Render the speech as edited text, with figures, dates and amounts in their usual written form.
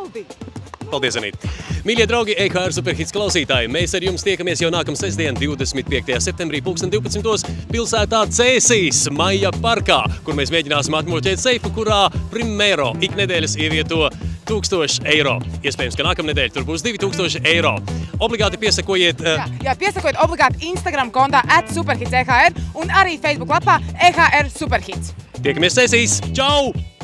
Paldies, Anīt! Mīļie draugi, EHR Superhits klausītāji, mēs ar jums tiekamies jau nākamā sestdien, 25. septembrī, 2012. pilsētā Cēsīs, Maija parkā, kur mēs mēģināsim atmoķēt seifu, kurā primēro iknedēļas ievieto 1000 eiro. Iespējams, ka nākamnedēļ tur būs 2000 eiro. Obligāti piesakojiet... Jā, piesakojiet obligāti Instagram kontā @superhits EHR un arī Facebook lapā EHR Superhits. Tiekamies Cēsīs! Čau!